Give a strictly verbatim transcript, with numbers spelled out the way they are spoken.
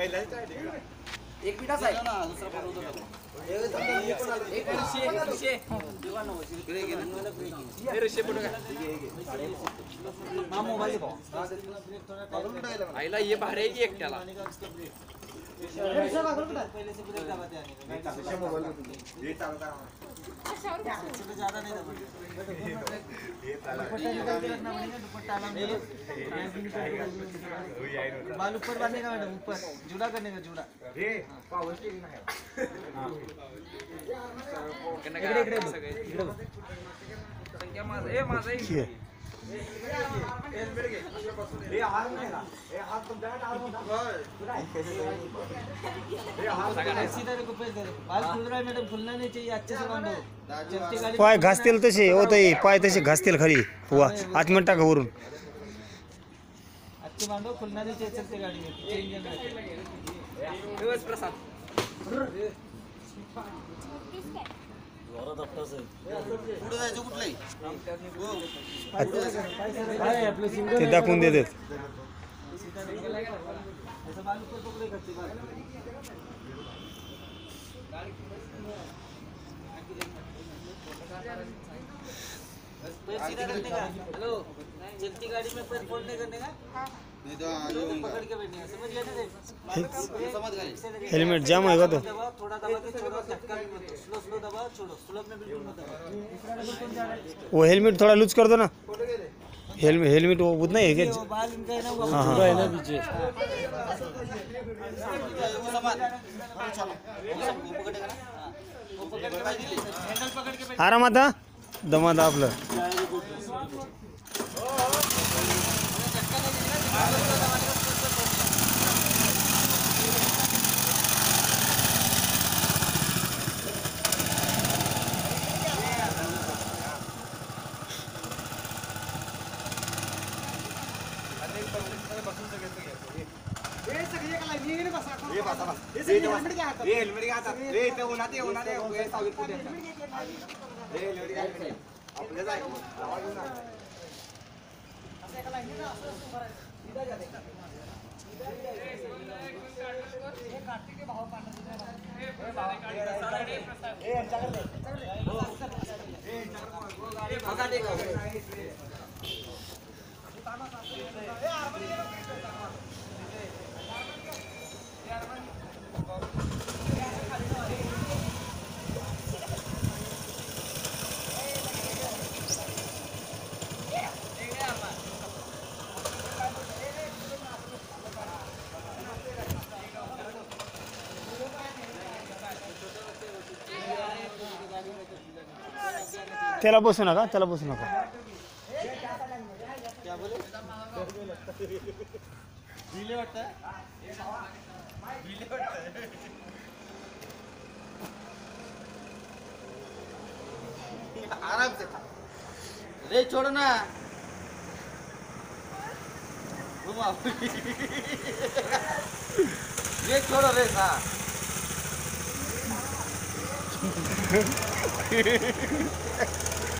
एक मिनिट आहे ना दुसरा फोन होता आईला ये भाडे आहे की एकट्याला ज्यादा नहीं बाल ऊपर बांधने का मैडम ऊपर जुड़ा करने का जुड़ा पावर स्टीयरिंग है इकडे इकडे इकडे संख्या माझा ए माझा हे हात नाही ना हे हात तुमच्या हात सीधा को पे दे बाल खुल रहा है मैडम खुलना नहीं चाहिए अच्छे से बांधो चलती गाड़ी पाय घासतील तसे होतंय पाय तसे घासतील खाली हुआ आठ मिनिट टाका वरून अच्छे बांधो खुलना नहीं चाहिए चलती गाड़ी में चेंज व्यवस्थ प्रसाद पुढे जायचं कुठलंही ते दाखवून देतात हेलो चलती गाड़ी में पैर फोल्ड नहीं करने का नहीं तो पकड़ के बैठने का समझ गए ना समझ गए हेल्मेट जाम है का तो थोड़ा दबा के छोड़ो झटका भी मत दो स्लो स्लो दबाओ छोड़ो स्लो में बिल्कुल मत दबाओ वो हेलमेट थोड़ा लूज कर दो ना हेलमेट हेलमेट वो उतना ही है क्या बाल इनका है ना वो हाँ हाँ है ना पीछे वो सामान चलो वो पकड़ेगा ना वो पकड़ के हैंडल पकड़ के आरामात हा दमात आपलं त्याला बसू नका त्याला बसू नका क्या बोले ढीले वाटतं ढीले वाटतं आराम से रे छोड़ो ना घुमाओ रे छोड़ो रे हाँ